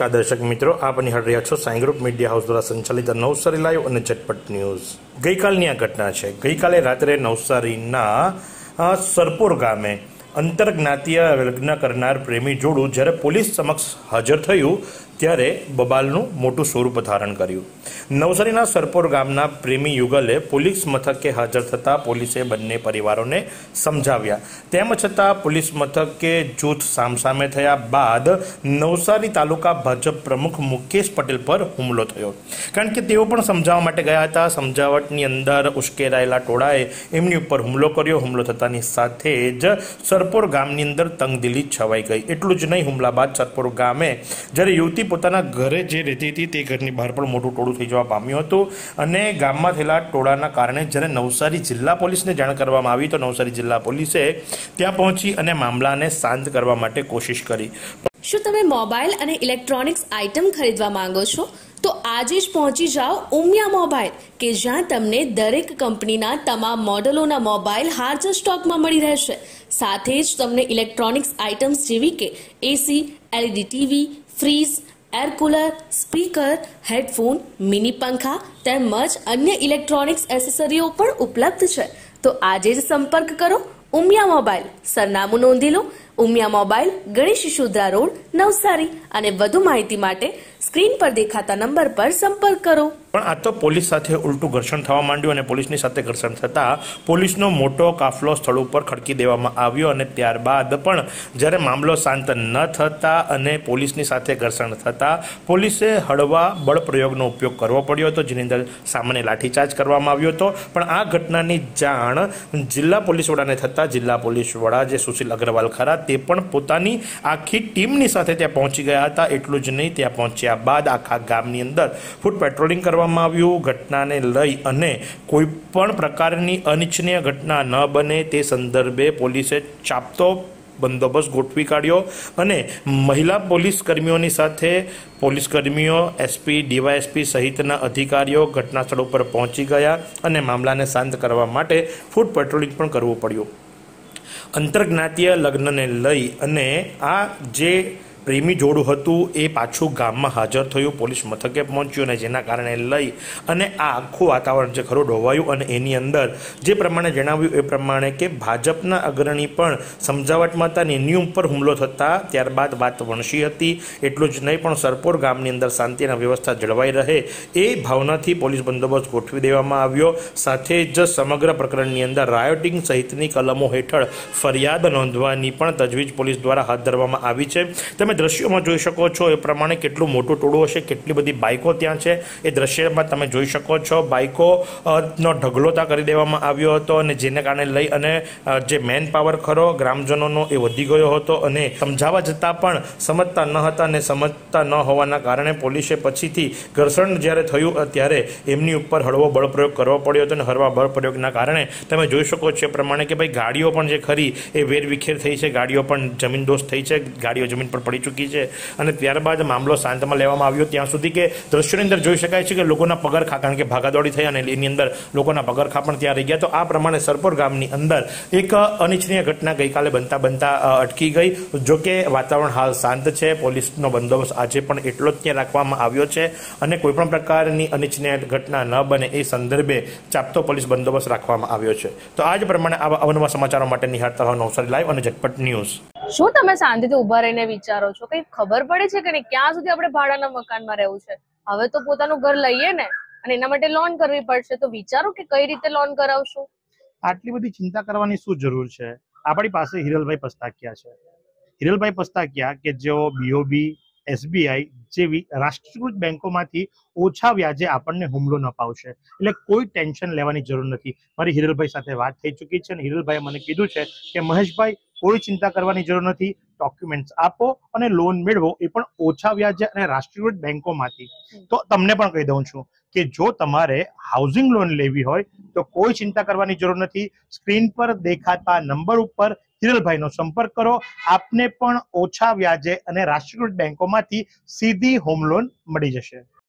નમસ્કાર દર્શક મિત્રો, આપ નિહાળ રહ્યા છો સાઈ ગ્રુપ મીડિયા હાઉસ દ્વારા સંચાલિત નવસારી લાઈવ અને ઝટપટ ન્યૂઝ। ગઈકાલની આ ઘટના છે। ગઈકાલે રાત્રે નવસારીના સરપોર ગામે અંતરજ્ઞાતીય લગ્ન કરનાર પ્રેમી જોડું જ્યારે પોલીસ સમક્ષ હાજર થયું ત્યારે બબાલનું મોટું સ્વરૂપ ધારણ કર્યું। નવસારીના સરપોર ગામના પ્રેમી યુગલે પોલીસ મથકે હાજર થતાં પોલીસે બંને પરિવારોને સમજાવ્યા। તેમ છતાં પોલીસ મથકે જૂથ સામસામે થયા બાદ નવસારી તાલુકા ભાજપ પ્રમુખ મુકેશ પટેલ પર હુમલો થયો, કારણ કે તેઓ પણ સમજાવવા માટે ગયા હતા। સમજાવટની અંદર ઉશ્કેરાયેલા ટોળાએ એમની ઉપર હુમલો કર્યો। હુમલો થતાની સાથે જ સરપોર ગામની અંદર તંગદિલી છવાઈ ગઈ। એટલું જ નહીં, હુમલા બાદ સરપોર ગામે જ્યારે યુવતી પોતાના ઘરે જે રહેતી હતી તે ઘરની બહાર પણ મોટું ટોળું થઈ જવા પામ્યું હતું અને ગામમાં થયેલા ટોળાના કારણે જ્યારે નવસારી જિલ્લા પોલીસને જાણ કરવામાં આવી તો નવસારી જિલ્લા પોલીસે ત્યાં પહોંચી અને મામલાને શાંત કરવા માટે કોશિશ કરી। શું તમે મોબાઈલ અને ઇલેક્ટ્રોનિક્સ આઇટમ ખરીદવા માંગો છો? તો આજે જ પહોંચી જાઓ ઉમિયા મોબાઈલ, કે જ્યાં તમને દરેક કંપનીના તમામ મોડેલોના મોબાઈલ હાજર સ્ટોકમાં મળી રહેશે। સાથે જ તમને ઇલેક્ટ્રોનિક્સ આઇટમ્સ જેવી કે AC, LED TV, fridge, air cooler, speaker, headphone, mini પંખા તેમજ અન્ય ઇલેક્ટ્રોનિક્સ એસેસરીઓ પણ ઉપલબ્ધ છે। તો આજે જ સંપર્ક કરો ઉમિયા મોબાઈલ। સરનામું નોંધી લો, ઉમિયા મોબાઈલ, ગણેશ શિશુદ્રા રોડ, નવસારી। અને વધુ માહિતી માટે સ્ક્રીન પર દેખાતા નંબર પર સંપર્ક કરો। પણ આ તો પોલીસ સાથે ઉલટું ઘર્ષણ થવા માંડ્યું અને પોલીસની સાથે ઘર્ષણ થતાં પોલીસનો મોટો કાફલો સ્થળ ઉપર ખડકી દેવામાં આવ્યો અને ત્યારબાદ પણ જ્યારે મામલો શાંત ન થતા અને પોલીસની સાથે ઘર્ષણ થતાં પોલીસે હળવા બળ પ્રયોગનો ઉપયોગ કરવો પડ્યો હતો, જેની અંદર સામાન્ય લાઠીચાર્જ કરવામાં આવ્યો હતો। પણ આ ઘટનાની જાણ જિલ્લા પોલીસ વડાને થતાં જિલ્લા પોલીસ વડા જે સુશીલ અગ્રવાલ ખરા તે પણ પોતાની આખી ટીમની સાથે ત્યાં પહોંચી ગયા હતા। એટલું જ નહીં, ત્યાં પહોંચ્યા બાદ આખા ગામની અંદર ફૂટ પેટ્રોલિંગ કરવામાં આવ્યું। ઘટનાને લઈ અને કોઈ પણ પ્રકારની અનિચ્છનીય ઘટના ન બને તે સંદર્ભે પોલીસે ચાપતો બંદોબસ્ત ગોઠવી કાઢ્યો અને મહિલા પોલીસ કર્મીઓની સાથે પોલીસ કર્મીઓ, એસપી, ડીવાયએસપી સહિતના અધિકારીઓ ઘટના સ્થળ ઉપર પહોંચી ગયા અને મામલાને શાંત કરવા માટે ફૂટ પેટ્રોલિંગ પણ કરવું પડ્યું। અંતરજ્ઞાતીય લગ્નને લઈ અને આ જે પ્રેમી જોડું હતું એ પાછું ગામમાં હાજર થયું, પોલીસ મથકે પહોંચ્યું અને જેના કારણે લઈ અને આ આખું વાતાવરણ જે ખરું ઢોવાયું અને એની અંદર જે પ્રમાણે જણાવ્યું એ પ્રમાણે કે ભાજપના અગ્રણી પણ સમજાવટમાં હતા અને એની ઉપર હુમલો થતાં ત્યારબાદ વાત વણસી હતી। એટલું જ નહીં, પણ સરપોર ગામની અંદર શાંતિ અને વ્યવસ્થા જળવાઈ રહે એ ભાવનાથી પોલીસ બંદોબસ્ત ગોઠવી દેવામાં આવ્યો। સાથે જ સમગ્ર પ્રકરણની અંદર રાયોટિંગ સહિતની કલમો હેઠળ ફરિયાદ નોંધવાની પણ તજવીજ પોલીસ દ્વારા હાથ ધરવામાં આવી છે। તમે દ્રશ્યોમાં જોઈ શકો છો એ પ્રમાણે કેટલું મોટું ટોળું હશે, કેટલી બધી બાઇકો ત્યાં છે એ દ્રશ્યમાં તમે જોઈ શકો છો। બાઇકો નો ઢગલો ત્યાં કરી દેવામાં આવ્યો હતો અને જેને કારણે લઈ અને જે મેન પાવર ખરો ગ્રામજનોનો એ વધી ગયો હતો અને સમજાવવા જતાં પણ સમજતા ન હતા અને સમજતા ન હોવાના કારણે પોલીસે પછીથી ઘર્ષણ જ્યારે થયું ત્યારે એમની ઉપર હળવો બળપ્રયોગ કરવો પડ્યો હતો અને હળવા બળપ્રયોગના કારણે તમે જોઈ શકો છો એ પ્રમાણે કે ભાઈ ગાડીઓ પણ જે ખરી એ વેરવિખેર થઈ છે, ગાડીઓ પણ જમીનદોસ્ત થઈ છે, ગાડીઓ જમીન પર પડી ચૂકી છે અને ત્યારબાદ મામલો શાંતમાં લેવામાં આવ્યો ત્યાં સુધી કે દ્રશ્યોની અંદર જોઈ શકાય છે કે લોકોના પગરખા, કારણ કે ભાગાદોડી થઈ અને એની અંદર લોકોના પગરખા પણ ત્યાં રહી ગયા। તો આ પ્રમાણે સરપોર ગામની અંદર એક અનિચ્છનીય ઘટના ગઈકાલે બનતા અટકી ગઈ। જોકે વાતાવરણ હાલ શાંત છે, પોલીસનો બંદોબસ્ત આજે પણ એટલો જ ત્યાં રાખવામાં આવ્યો છે અને કોઈપણ પ્રકારની અનિચ્છનીય ઘટના ન બને એ સંદર્ભે ચાપતો પોલીસ બંદોબસ્ત રાખવામાં આવ્યો છે। તો આ જ પ્રમાણે આવા અવનવા સમાચારો માટે નિહાળતા રહો નવસારી લાઈવ અને ઝટપટ ન્યૂઝ। શું તમે શાંતિથી ઉભા રહીને વિચારો છો કઈ ખબર પડે છે કે નહીં ક્યાં સુધી આપણે ભાડાના મકાનમાં રહેવું છે? હવે તો પોતાનું ઘર લઈએ ને અને એના માટે લોન કરવી પડશે, તો વિચારો કે કઈ રીતે લોન કરાવશું। આટલી બધી ચિંતા કરવાની શું જરૂર છે? આપણી પાસે હિરલભાઈ પસ્તાકિયા છે। હિરલભાઈ પસ્તાકિયા કે જેઓ બીઓબી, એસબીઆઈ જેવી રાષ્ટ્રીયકૃત બેંકોમાંથી ઓછા વ્યાજે આપણને હુમલો ન પાવશે, એટલે કોઈ ટેન્શન લેવાની જરૂર નથી। મારી હિરલભાઈ સાથે વાત થઈ ચૂકી છે અને હિરલભાઈએ મને કીધું છે કે મહેશભાઈ કોઈ ચિંતા કરવાની જરૂર નથી, ડોક્યુમેન્ટ્સ આપો અને લોન મેળવો, એ પણ ઓછા વ્યાજે અને રાષ્ટ્રીયકૃત બેંકોમાંથી। તો તમને પણ કહી દઉં છું કે જો તમારે હાઉસિંગ લોન લેવી હોય તો કોઈ ચિંતા કરવાની જરૂર નથી। સ્ક્રીન પર દેખાતા નંબર ઉપર હિરલભાઈનો સંપર્ક કરો, આપને પણ ઓછા વ્યાજે અને રાષ્ટ્રીયકૃત બેંકોમાંથી સીધી હોમ લોન મળી જશે।